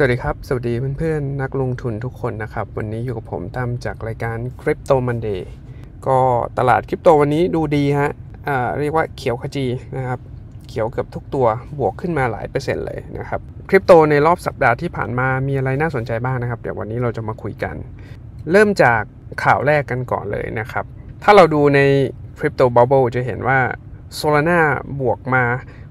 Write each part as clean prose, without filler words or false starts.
วัสดีครับสวัสดีเพื่อนๆนักลงทุนทุกคนนะครับวันนี้อยู่กับผมตั้มจากรายการ Crypto Monday ก็ตลาดคริปโตวันนี้ดูดีฮะเรียกว่าเขียวขจีนะครับเขียวเกือบทุกตัวบวกขึ้นมาหลายเปอร์เซ็นต์เลยนะครับคริปโตในรอบสัปดาห์ที่ผ่านมามีอะไรน่าสนใจบ้างนะครับเดี๋ยววันนี้เราจะมาคุยกันเริ่มจากข่าวแรกกันก่อนเลยนะครับถ้าเราดูใน Crypto Bubble จะเห็นว่า Solana บวกมา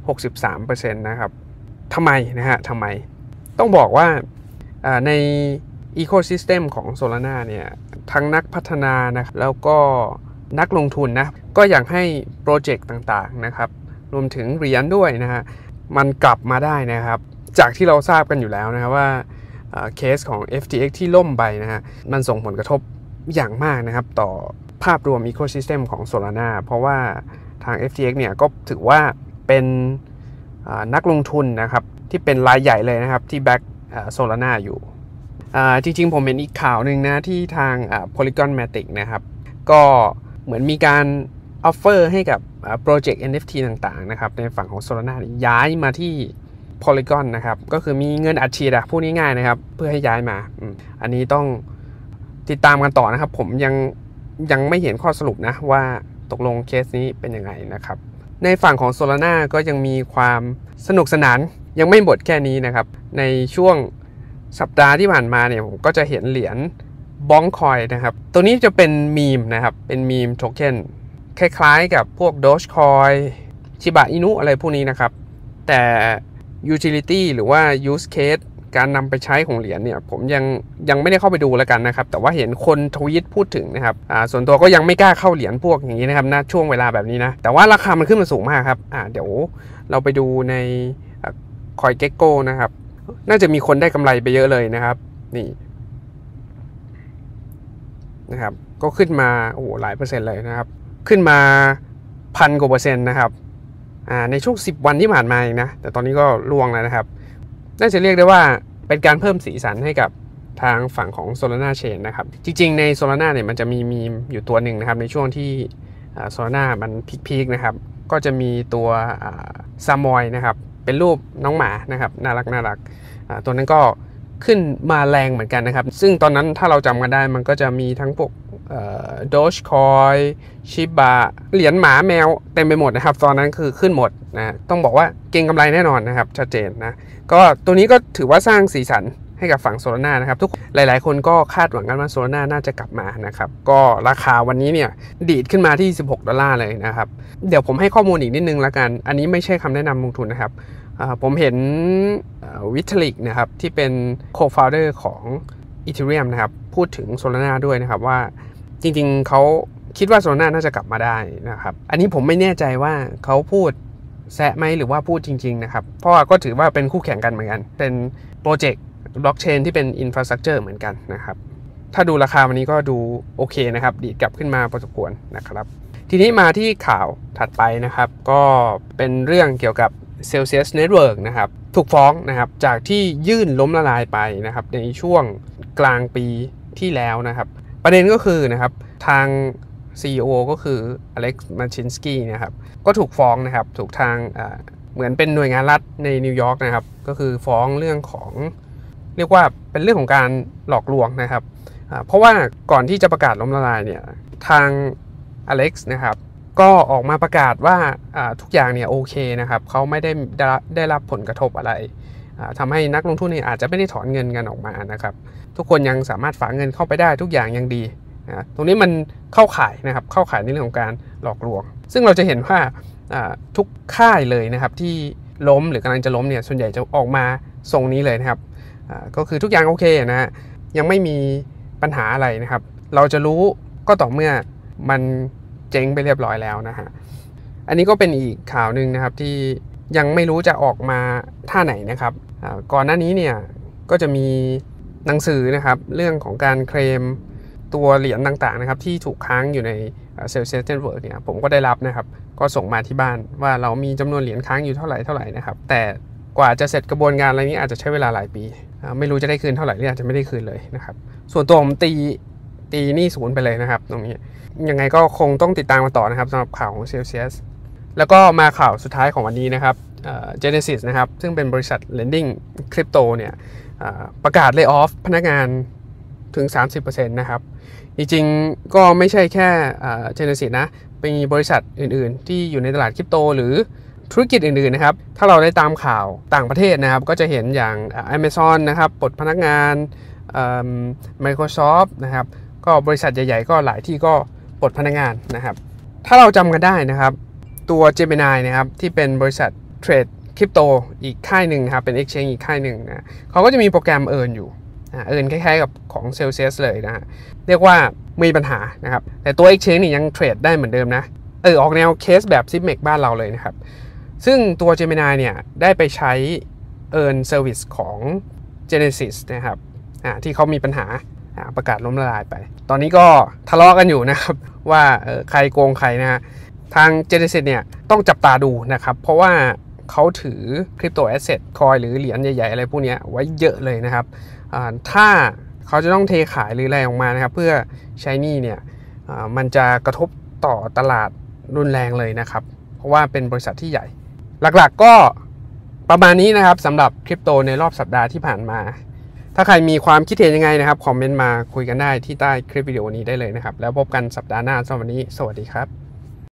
63% นะครับทำไมต้องบอกว่าใน Ecosystem ของ Solana เนี่ยทั้งนักพัฒนานะแล้วก็นักลงทุนนะก็อยากให้โปรเจกต์ต่างๆนะครับรวมถึงเหรียญด้วยนะฮะมันกลับมาได้นะครับจากที่เราทราบกันอยู่แล้วนะครับว่าเคสของ FTX ที่ล่มไปนะฮะมันส่งผลกระทบอย่างมากนะครับต่อภาพรวม Ecosystem ของ Solana เพราะว่าทาง FTX เนี่ยก็ถือว่าเป็นนักลงทุนนะครับที่เป็นรายใหญ่เลยนะครับที่แบ็กSolana อยู่จริงๆผมเห็นอีกข่าวหนึ่งนะที่ทาง Polygon Matic นะครับก็เหมือนมีการออฟเฟอร์ให้กับโปรเจกต์ NFT ต่างๆนะครับในฝั่งของ Solana ย้ายมาที่ Polygon นะครับก็คือมีเงินอัดฉีดพูดง่ายๆนะครับเพื่อให้ย้ายมาอันนี้ต้องติดตามกันต่อนะครับผมยังไม่เห็นข้อสรุปนะว่าตกลงเคสนี้เป็นยังไงนะครับในฝั่งของ Solana ก็ยังมีความสนุกสนานยังไม่หมดแค่นี้นะครับในช่วงสัปดาห์ที่ผ่านมาเนี่ยผมก็จะเห็นเหรียญบ้องคอยนะครับตัวนี้จะเป็นมีมนะครับเป็นมีมโทเค็นคล้ายๆกับพวก Dogecoin ชิบะอินุอะไรพวกนี้นะครับแต่ utility หรือว่า use case การนำไปใช้ของเหรียญเนี่ยผมยังไม่ได้เข้าไปดูแล้วกันนะครับแต่ว่าเห็นคนทวีตพูดถึงนะครับส่วนตัวก็ยังไม่กล้าเข้าเหรียญพวกอย่างนี้นะครับณช่วงเวลาแบบนี้นะแต่ว่าราคามันขึ้นมาสูงมากครับเดี๋ยวเราไปดูในCoinGecko นะครับน่าจะมีคนได้กำไรไปเยอะเลยนะครับนี่นะครับก็ขึ้นมาหลายเปอร์เซ็นต์เลยนะครับขึ้นมา1,000 กว่าเปอร์เซ็นต์นะครับในช่วง10 วันที่ผ่านมาเองนะแต่ตอนนี้ก็ล่วงแล้วนะครับน่าจะเรียกได้ว่าเป็นการเพิ่มสีสันให้กับทางฝั่งของ Solana Chain นะครับจริงๆใน Solana เนี่ยมันจะมีมีมอยู่ตัวหนึ่งนะครับในช่วงที่Solana มันพีคๆนะครับก็จะมีตัวซามอยนะครับเป็นรูปน้องหมานะครับน่ารักตัวนั้นก็ขึ้นมาแรงเหมือนกันนะครับซึ่งตอนนั้นถ้าเราจำกันได้มันก็จะมีทั้งพวกDogecoin ชิบะเหรียญหมาแมวเต็มไปหมดนะครับตอนนั้นคือขึ้นหมดนะต้องบอกว่าเก่งกำไรแน่นอนนะครับชัดเจนนะก็ตัวนี้ก็ถือว่าสร้างสีสันให้กับฝั่ง Solana นะครับทุกหลายๆคนก็คาดหวังกันว่า Solana น่าจะกลับมานะครับก็ราคาวันนี้เนี่ยดีดขึ้นมาที่$16เลยนะครับเดี๋ยวผมให้ข้อมูลอีกนิดนึงละกันอันนี้ไม่ใช่คำแนะนำลงทุนนะครับผมเห็นวิทลิกนะครับที่เป็น co-founder ของ Ethereum นะครับพูดถึง Solana ด้วยนะครับว่าจริงๆเขาคิดว่า Solana น่าจะกลับมาได้นะครับอันนี้ผมไม่แน่ใจว่าเขาพูดแซะไหมหรือว่าพูดจริงๆนะครับเพราะว่าก็ถือว่าเป็นคู่แข่งกันเหมือนกันเป็นโปรเจกต์บล็อกเชนที่เป็น infrastructure เหมือนกันนะครับถ้าดูราคาวันนี้ก็ดูโอเคนะครับดีดกลับขึ้นมาพอสมควรนะครับทีนี้มาที่ข่าวถัดไปนะครับก็เป็นเรื่องเกี่ยวกับ Celsius Network นะครับถูกฟ้องนะครับจากที่ยื่นล้มละลายไปนะครับในช่วงกลางปีที่แล้วนะครับประเด็นก็คือนะครับทาง CEO ก็คืออเล็กซ์มาชินสกี้นะครับก็ถูกฟ้องนะครับถูกทางเหมือนเป็นหน่วยงานรัฐในนิวยอร์กนะครับก็คือฟ้องเรื่องของเรียกว่าเป็นเรื่องของการหลอกลวงนะครับเพราะว่าก่อนที่จะประกาศล้มละลายเนี่ยทางอเล็กซ์นะครับก็ออกมาประกาศว่าทุกอย่างเนี่ยโอเคนะครับเขาไม่ได้รับผลกระทบอะไรทำให้นักลงทุนเนี่ยอาจจะไม่ได้ถอนเงินกันออกมานะครับทุกคนยังสามารถฝากเงินเข้าไปได้ทุกอย่างยังดีตรงนี้มันเข้าข่ายนะครับเข้าข่ายในเรื่องของการหลอกลวงซึ่งเราจะเห็นว่าทุกค่ายเลยนะครับที่ล้มหรือกำลังจะล้มเนี่ยส่วนใหญ่จะออกมาทรงนี้เลยนะครับก็คือทุกอย่างโอเคนะฮะยังไม่มีปัญหาอะไรนะครับเราจะรู้ก็ต่อเมื่อมันเจ๊งไปเรียบร้อยแล้วนะฮะอันนี้ก็เป็นอีกข่าวหนึ่งนะครับที่ยังไม่รู้จะออกมาท่าไหนนะครับก่อนหน้านี้เนี่ยก็จะมีหนังสือนะครับเรื่องของการเคลมตัวเหรียญต่างๆนะครับที่ถูกค้างอยู่ใน Celsius Network เนี่ยผมก็ได้รับนะครับก็ส่งมาที่บ้านว่าเรามีจำนวนเหรียญค้างอยู่เท่าไหร่นะครับแต่กว่าจะเสร็จกระบวนการอะไรนี้อาจจะใช้เวลาหลายปีไม่รู้จะได้คืนเท่าไหร่หรืออาจจะไม่ได้คืนเลยนะครับส่วนตัวผมตีหนี้ศูนย์ไปเลยนะครับตรงนี้ยังไงก็คงต้องติดตามมาต่อนะครับสำหรับข่าวของ Celsius แล้วก็มาข่าวสุดท้ายของวันนี้นะครับGenesis นะครับซึ่งเป็นบริษัท lending คริปโตเนี่ยประกาศ lay off พนักงานถึง 30% นะครับจริงๆก็ไม่ใช่แค่Genesis นะมีบริษัทอื่นๆที่อยู่ในตลาดคริปโตหรือธุรกิจอื่นๆนะครับถ้าเราได้ตามข่าวต่างประเทศนะครับก็จะเห็นอย่าง Amazon นะครับปลดพนักงานMicrosoft นะครับก็บริษัทใหญ่ๆก็หลายที่ก็ปลดพนักงานนะครับถ้าเราจำกันได้นะครับตัว Gemini นะครับที่เป็นบริษัทเทรดคริปโตอีกค่ายหนึ่งครับเป็น Exchange อีกค่ายหนึ่งนะเขาก็จะมีโปรแกรมEarnอยู่Earnคล้ายๆกับของ Celsius เลยนะฮะเรียกว่ามีปัญหานะครับแต่ตัว Exchange นี่ยังเทรดได้เหมือนเดิมนะออกแนวเคสแบบ Zipmex บ้านเราเลยนะครับซึ่งตัว Gemini เนี่ยได้ไปใช้ Earn Service ของ Genesis นะครับที่เขามีปัญหาประกาศล้มละลายไปตอนนี้ก็ทะเลาะกันอยู่นะครับว่าใครโกงใครนะฮะทาง Genesis เนี่ยต้องจับตาดูนะครับเพราะว่าเขาถือคริปโตแอสเซทคอยหรือเหรียญใหญ่ๆอะไรพวกนี้ไว้เยอะเลยนะครับถ้าเขาจะต้องเทขายหรืออะไรออกมานะครับเพื่อใช้หนี้เนี่ยมันจะกระทบต่อตลาดรุนแรงเลยนะครับเพราะว่าเป็นบริษัทที่ใหญ่หลักๆก็ประมาณนี้นะครับสำหรับคริปโตในรอบสัปดาห์ที่ผ่านมาถ้าใครมีความคิดเห็นยังไงนะครับคอมเมนต์มาคุยกันได้ที่ใต้คลิปวิดีโอนี้ได้เลยนะครับแล้วพบกันสัปดาห์หน้าสำหรับวันนี้สวัสดีครับ